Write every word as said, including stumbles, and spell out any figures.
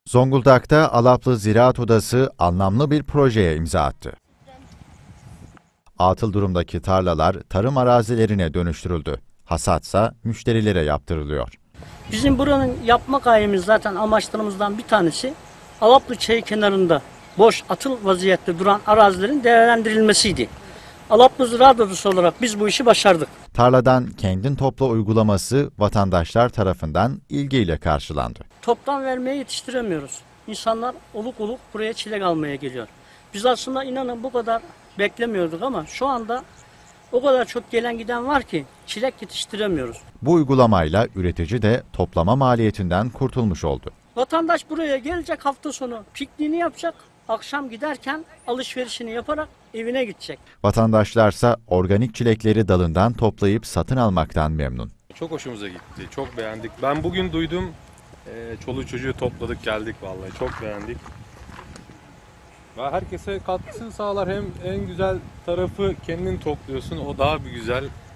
Zonguldak'ta Alaplı Ziraat Odası anlamlı bir projeye imza attı. Atıl durumdaki tarlalar tarım arazilerine dönüştürüldü. Hasatsa müşterilere yaptırılıyor. Bizim buranın yapma gayemiz, zaten amaçlarımızdan bir tanesi Alaplı Çayı kenarında boş atıl vaziyette duran arazilerin değerlendirilmesiydi. Alaplı Ziraat Odası olarak biz bu işi başardık. Tarladan kendin topla uygulaması vatandaşlar tarafından ilgiyle karşılandı. Toptan vermeye yetiştiremiyoruz. İnsanlar oluk oluk buraya çilek almaya geliyor. Biz aslında inanın bu kadar beklemiyorduk ama şu anda o kadar çok gelen giden var ki çilek yetiştiremiyoruz. Bu uygulamayla üretici de toplama maliyetinden kurtulmuş oldu. Vatandaş buraya gelecek, hafta sonu pikniğini yapacak, akşam giderken alışverişini yaparak evine gidecek. Vatandaşlarsa organik çilekleri dalından toplayıp satın almaktan memnun. Çok hoşumuza gitti, çok beğendik. Ben bugün duydum, e, çoluğu çocuğu topladık geldik vallahi, çok beğendik. Ve herkese katkısı sağlar, hem en güzel tarafı kendin topluyorsun, o daha bir güzel.